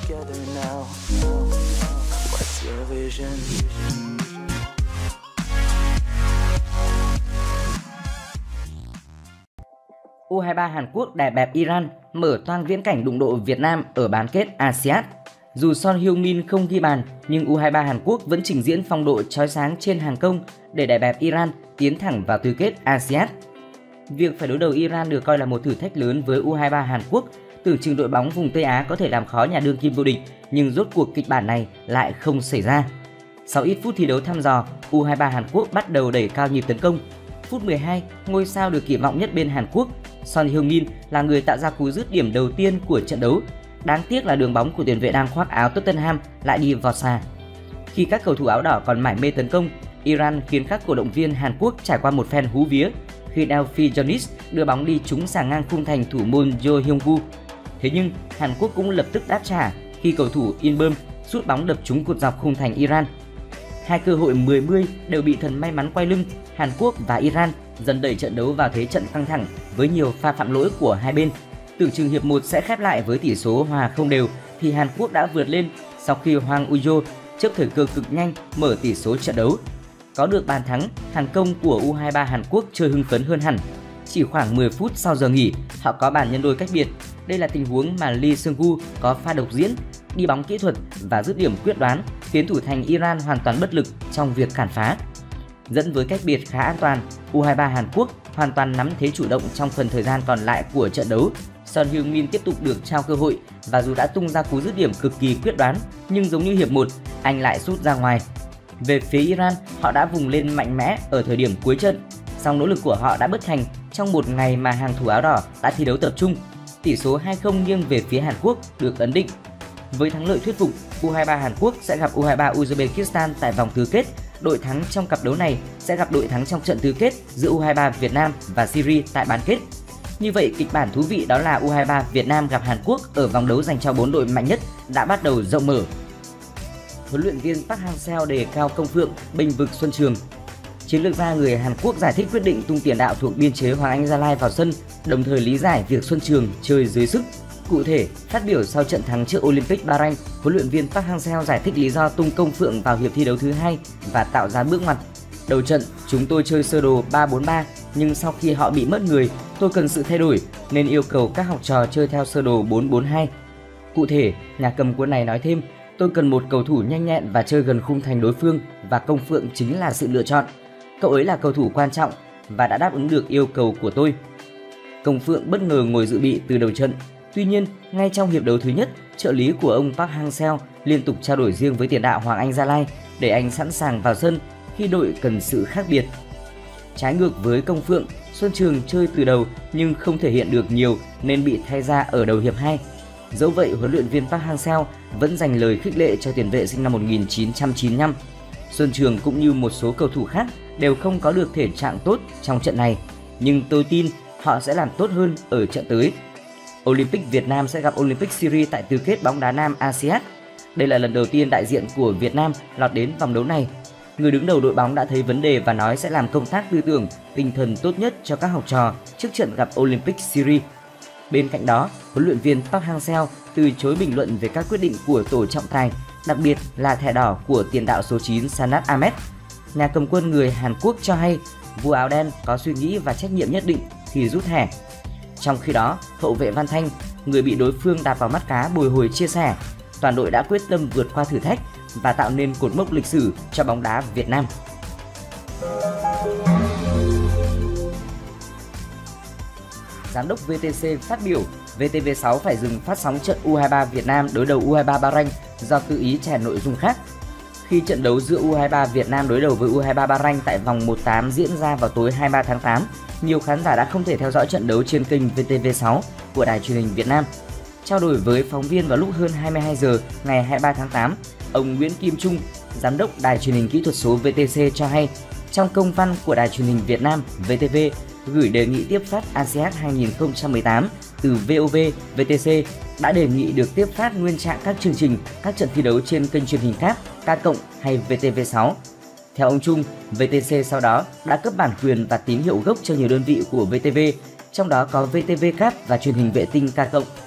together now. What's your vision? U23 Hàn Quốc đè bẹp Iran, mở toang viễn cảnh đụng độ Việt Nam ở bán kết ASEAN. Dù Son Heung-min không ghi bàn, nhưng U23 Hàn Quốc vẫn trình diễn phong độ chói sáng trên hàng công để đè bẹp Iran tiến thẳng vào tứ kết ASEAN. Việc phải đối đầu Iran được coi là một thử thách lớn với U23 Hàn Quốc. Tưởng chừng đội bóng vùng Tây Á có thể làm khó nhà đương kim vô địch, nhưng rốt cuộc kịch bản này lại không xảy ra. Sau ít phút thi đấu thăm dò, U23 Hàn Quốc bắt đầu đẩy cao nhịp tấn công. Phút 12, ngôi sao được kỳ vọng nhất bên Hàn Quốc, Son Heung-min là người tạo ra cú dứt điểm đầu tiên của trận đấu. Đáng tiếc là đường bóng của tiền vệ đang khoác áo Tottenham lại đi vọt xa. Khi các cầu thủ áo đỏ còn mải mê tấn công, Iran khiến các cổ động viên Hàn Quốc trải qua một phen hú vía khi Delphi Jonis đưa bóng đi trúng sàng ngang khung thành thủ môn Jo Hyung-woo. Thế nhưng Hàn Quốc cũng lập tức đáp trả khi cầu thủ Inbeom sút bóng đập trúng cột dọc khung thành Iran. Hai cơ hội 10-10 đều bị thần may mắn quay lưng. Hàn Quốc và Iran dần đẩy trận đấu vào thế trận căng thẳng với nhiều pha phạm lỗi của hai bên. Tưởng chừng hiệp 1 sẽ khép lại với tỷ số hòa không đều thì Hàn Quốc đã vượt lên sau khi Hwang Ui-jo trước thời cơ cực nhanh mở tỷ số trận đấu. Có được bàn thắng, hàng công của U23 Hàn Quốc chơi hưng phấn hơn hẳn. Chỉ khoảng 10 phút sau giờ nghỉ, họ có bàn nhân đôi cách biệt. Đây là tình huống mà Lee Seung-gu có pha độc diễn, đi bóng kỹ thuật và dứt điểm quyết đoán, khiến thủ thành Iran hoàn toàn bất lực trong việc cản phá. Dẫn với cách biệt khá an toàn, U23 Hàn Quốc hoàn toàn nắm thế chủ động trong phần thời gian còn lại của trận đấu. Son Heung-min tiếp tục được trao cơ hội và dù đã tung ra cú dứt điểm cực kỳ quyết đoán, nhưng giống như hiệp 1, anh lại sút ra ngoài. Về phía Iran, họ đã vùng lên mạnh mẽ ở thời điểm cuối trận, song nỗ lực của họ đã bất thành trong một ngày mà hàng thủ áo đỏ đã thi đấu tập trung. Tỷ số 2-0 nghiêng về phía Hàn Quốc được ấn định. Với thắng lợi thuyết phục, U23 Hàn Quốc sẽ gặp U23 Uzbekistan tại vòng tứ kết. Đội thắng trong cặp đấu này sẽ gặp đội thắng trong trận tứ kết giữa U23 Việt Nam và Syria tại bán kết. Như vậy, kịch bản thú vị đó là U23 Việt Nam gặp Hàn Quốc ở vòng đấu dành cho 4 đội mạnh nhất đã bắt đầu rộng mở. Huấn luyện viên Park Hang-seo đề cao công phượng, bênh vực Xuân Trường. Chiến lược gia người Hàn Quốc giải thích quyết định tung tiền đạo thuộc biên chế Hoàng Anh Gia Lai vào sân, đồng thời lý giải việc Xuân Trường chơi dưới sức. Cụ thể, phát biểu sau trận thắng trước Olympic Bahrain, huấn luyện viên Park Hang-seo giải thích lý do tung công phượng vào hiệp thi đấu thứ 2 và tạo ra bước ngoặt. Đầu trận, chúng tôi chơi sơ đồ 3-4-3, nhưng sau khi họ bị mất người, tôi cần sự thay đổi nên yêu cầu các học trò chơi theo sơ đồ 4-4-2. Cụ thể, nhà cầm quân này nói thêm, tôi cần một cầu thủ nhanh nhẹn và chơi gần khung thành đối phương và công phượng chính là sự lựa chọn. Cậu ấy là cầu thủ quan trọng và đã đáp ứng được yêu cầu của tôi. Công phượng bất ngờ ngồi dự bị từ đầu trận. Tuy nhiên, ngay trong hiệp đấu thứ nhất, trợ lý của ông Park Hang-seo liên tục trao đổi riêng với tiền đạo Hoàng Anh Gia Lai để anh sẵn sàng vào sân khi đội cần sự khác biệt. Trái ngược với công phượng, Xuân Trường chơi từ đầu nhưng không thể hiện được nhiều nên bị thay ra ở đầu hiệp 2. Dẫu vậy, huấn luyện viên Park Hang-seo vẫn dành lời khích lệ cho tiền vệ sinh năm 1995. Xuân Trường cũng như một số cầu thủ khác đều không có được thể trạng tốt trong trận này, nhưng tôi tin họ sẽ làm tốt hơn ở trận tới. Olympic Việt Nam sẽ gặp Olympic Syria tại tứ kết bóng đá nam ASEAN. Đây là lần đầu tiên đại diện của Việt Nam lọt đến vòng đấu này. Người đứng đầu đội bóng đã thấy vấn đề và nói sẽ làm công tác tư tưởng, tinh thần tốt nhất cho các học trò trước trận gặp Olympic Syria. Bên cạnh đó, huấn luyện viên Park Hang-seo từ chối bình luận về các quyết định của tổ trọng tài, đặc biệt là thẻ đỏ của tiền đạo số 9 Sanat Ahmed. Nhà cầm quân người Hàn Quốc cho hay vua áo đen có suy nghĩ và trách nhiệm nhất định khi rút thẻ. Trong khi đó, hậu vệ Văn Thanh, người bị đối phương đạp vào mắt cá bồi hồi chia sẻ, toàn đội đã quyết tâm vượt qua thử thách và tạo nên cột mốc lịch sử cho bóng đá Việt Nam. Giám đốc VTC phát biểu VTV6 phải dừng phát sóng trận U23 Việt Nam đối đầu U23 Bahrain do tự ý chèn nội dung khác. Khi trận đấu giữa U23 Việt Nam đối đầu với U23 Bahrain tại vòng 1/8 diễn ra vào tối 23 tháng 8, nhiều khán giả đã không thể theo dõi trận đấu trên kênh VTV6 của Đài Truyền hình Việt Nam. Trao đổi với phóng viên vào lúc hơn 22 giờ ngày 23 tháng 8, ông Nguyễn Kim Trung, Giám đốc Đài Truyền hình Kỹ thuật số VTC cho hay, trong công văn của Đài Truyền hình Việt Nam VTV gửi đề nghị tiếp phát ASEAN 2018 từ VOV, VTC đã đề nghị được tiếp phát nguyên trạng các chương trình, các trận thi đấu trên kênh truyền hình khác, K+ hay VTV6. Theo ông Trung, VTC sau đó đã cấp bản quyền và tín hiệu gốc cho nhiều đơn vị của VTV, trong đó có VTV Cáp và truyền hình vệ tinh K+.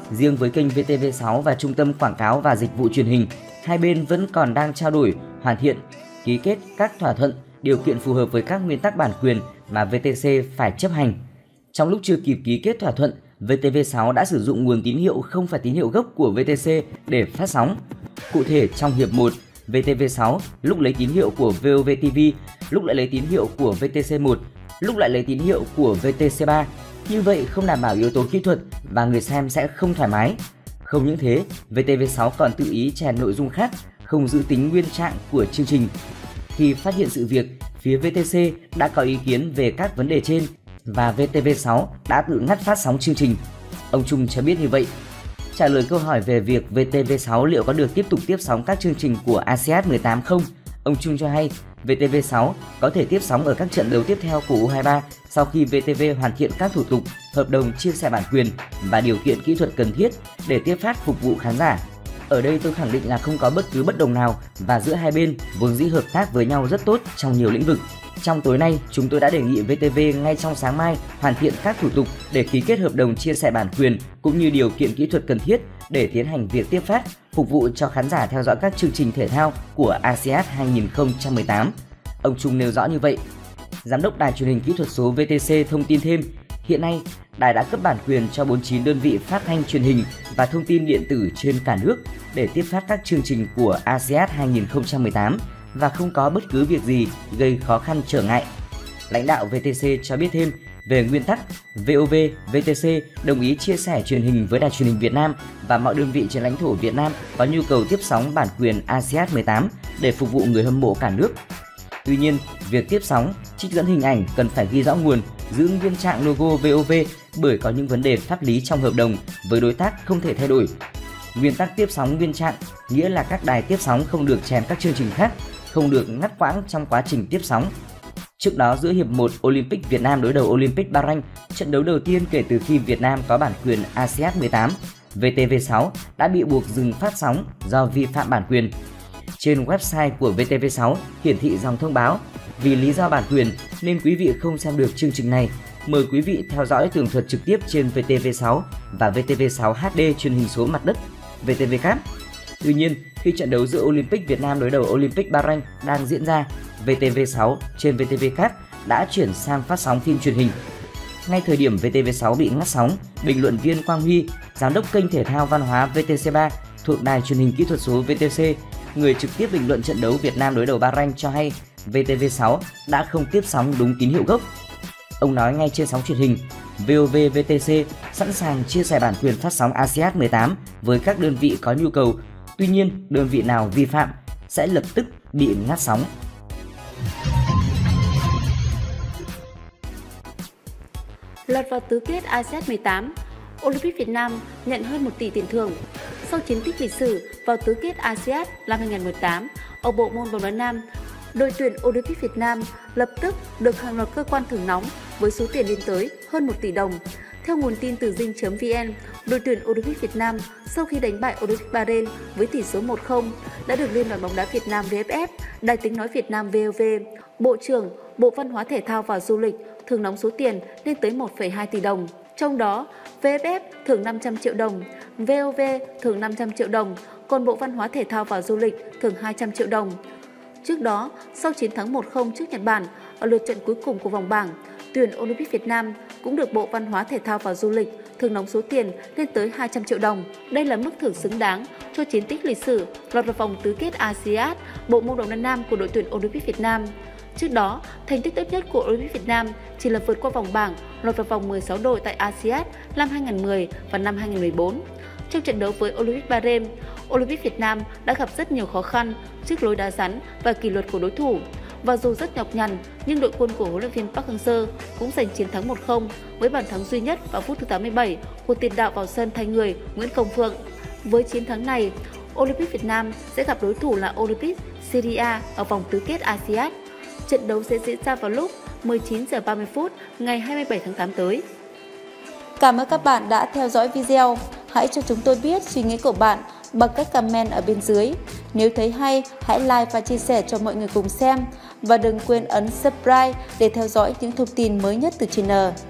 Riêng với kênh VTV6 và Trung tâm Quảng cáo và Dịch vụ Truyền hình, hai bên vẫn còn đang trao đổi, hoàn thiện, ký kết các thỏa thuận, điều kiện phù hợp với các nguyên tắc bản quyền mà VTC phải chấp hành. Trong lúc chưa kịp ký kết thỏa thuận, VTV6 đã sử dụng nguồn tín hiệu không phải tín hiệu gốc của VTC để phát sóng. Cụ thể, trong hiệp 1, VTV6 lúc lấy tín hiệu của VOV-TV, lúc lại lấy tín hiệu của VTC1, lúc lại lấy tín hiệu của VTC3. Như vậy không đảm bảo yếu tố kỹ thuật và người xem sẽ không thoải mái. Không những thế, VTV6 còn tự ý chèn nội dung khác, không giữ tính nguyên trạng của chương trình. Khi phát hiện sự việc, phía VTC đã có ý kiến về các vấn đề trên và VTV6 đã tự ngắt phát sóng chương trình. Ông Trung cho biết như vậy. Trả lời câu hỏi về việc VTV6 liệu có được tiếp tục tiếp sóng các chương trình của ASEAN 18 không, ông Trung cho hay VTV6 có thể tiếp sóng ở các trận đấu tiếp theo của U23 sau khi VTV hoàn thiện các thủ tục, hợp đồng chia sẻ bản quyền và điều kiện kỹ thuật cần thiết để tiếp phát phục vụ khán giả. Ở đây tôi khẳng định là không có bất cứ bất đồng nào và giữa hai bên vốn dĩ hợp tác với nhau rất tốt trong nhiều lĩnh vực. Trong tối nay, chúng tôi đã đề nghị VTV ngay trong sáng mai hoàn thiện các thủ tục để ký kết hợp đồng chia sẻ bản quyền cũng như điều kiện kỹ thuật cần thiết để tiến hành việc tiếp phát, phục vụ cho khán giả theo dõi các chương trình thể thao của ASEAN 2018. Ông Trung nêu rõ như vậy. Giám đốc Đài truyền hình kỹ thuật số VTC thông tin thêm, hiện nay, đài đã cấp bản quyền cho 49 đơn vị phát thanh truyền hình và thông tin điện tử trên cả nước để tiếp phát các chương trình của ASEAN 2018 và không có bất cứ việc gì gây khó khăn trở ngại. Lãnh đạo VTC cho biết thêm, về nguyên tắc, VOV, VTC đồng ý chia sẻ truyền hình với Đài truyền hình Việt Nam và mọi đơn vị trên lãnh thổ Việt Nam có nhu cầu tiếp sóng bản quyền ASEAN 18 để phục vụ người hâm mộ cả nước. Tuy nhiên, việc tiếp sóng, trích dẫn hình ảnh cần phải ghi rõ nguồn, giữ nguyên trạng logo VOV bởi có những vấn đề pháp lý trong hợp đồng với đối tác không thể thay đổi. Nguyên tắc tiếp sóng nguyên trạng nghĩa là các đài tiếp sóng không được chèn các chương trình khác, không được ngắt quãng trong quá trình tiếp sóng. Trước đó, giữa hiệp 1 Olympic Việt Nam đối đầu Olympic Bahrain, trận đấu đầu tiên kể từ khi Việt Nam có bản quyền ASEAN 18, VTV6 đã bị buộc dừng phát sóng do vi phạm bản quyền. Trên website của VTV6 hiển thị dòng thông báo, vì lý do bản quyền nên quý vị không xem được chương trình này. Mời quý vị theo dõi tường thuật trực tiếp trên VTV6 và VTV6 HD truyền hình số mặt đất, VTVcap. Tuy nhiên, khi trận đấu giữa Olympic Việt Nam đối đầu Olympic Bahrain đang diễn ra, VTV6 trên VTVcap đã chuyển sang phát sóng phim truyền hình. Ngay thời điểm VTV6 bị ngắt sóng, bình luận viên Quang Huy, giám đốc kênh thể thao văn hóa VTC3 thuộc Đài truyền hình kỹ thuật số VTC, người trực tiếp bình luận trận đấu Việt Nam đối đầu Bahrain cho hay VTV6 đã không tiếp sóng đúng tín hiệu gốc. Ông nói ngay trên sóng truyền hình, VOV VTC sẵn sàng chia sẻ bản quyền phát sóng ASEAN 18 với các đơn vị có nhu cầu. Tuy nhiên, đơn vị nào vi phạm sẽ lập tức bị ngắt sóng. Lọt vào tứ kết ASEAN 18, Olympic Việt Nam nhận hơn 1 tỷ tiền thưởng. Sau chiến tích lịch sử vào tứ kết ASEAN năm 2018 ở bộ môn bóng đá nam, đội tuyển Olympic Việt Nam lập tức được hàng loạt cơ quan thưởng nóng với số tiền lên tới hơn 1 tỷ đồng. Theo nguồn tin từ Dinh.vn, đội tuyển Olympic Việt Nam sau khi đánh bại Olympic Bahrain với tỷ số 1-0 đã được Liên đoàn bóng đá Việt Nam VFF, Đài Tiếng nói Việt Nam VOV, Bộ trưởng Bộ Văn hóa Thể thao và Du lịch thưởng nóng số tiền lên tới 1,2 tỷ đồng. Trong đó, VFF thưởng 500 triệu đồng, VOV thưởng 500 triệu đồng, còn Bộ Văn hóa Thể thao và Du lịch thưởng 200 triệu đồng. Trước đó, sau chiến thắng 1-0 trước Nhật Bản ở lượt trận cuối cùng của vòng bảng, tuyển Olympic Việt Nam cũng được Bộ Văn hóa Thể thao và Du lịch thưởng nóng số tiền lên tới 200 triệu đồng. Đây là mức thưởng xứng đáng cho chiến tích lịch sử lọt vào vòng tứ kết ASEAN bộ môn bóng đá nam của đội tuyển Olympic Việt Nam. Trước đó, thành tích tốt nhất của Olympic Việt Nam chỉ là vượt qua vòng bảng, lọt vào vòng 16 đội tại ASEAN năm 2010 và năm 2014. Trong trận đấu với Olympic Bahrain, Olympic Việt Nam đã gặp rất nhiều khó khăn trước lối đá rắn và kỷ luật của đối thủ. Và dù rất nhọc nhằn, nhưng đội quân của huấn luyện viên Park Hang-seo cũng giành chiến thắng 1-0 với bàn thắng duy nhất vào phút thứ 87 của tiền đạo vào sân thay người Nguyễn Công Phượng. Với chiến thắng này, Olympic Việt Nam sẽ gặp đối thủ là Olympic Syria ở vòng tứ kết ASEAN. Trận đấu sẽ diễn ra vào lúc 19h30 ngày 27 tháng 8 tới. Cảm ơn các bạn đã theo dõi video. Hãy cho chúng tôi biết suy nghĩ của bạn bằng cách comment ở bên dưới. Nếu thấy hay, hãy like và chia sẻ cho mọi người cùng xem. Và đừng quên ấn subscribe để theo dõi những thông tin mới nhất từ channel.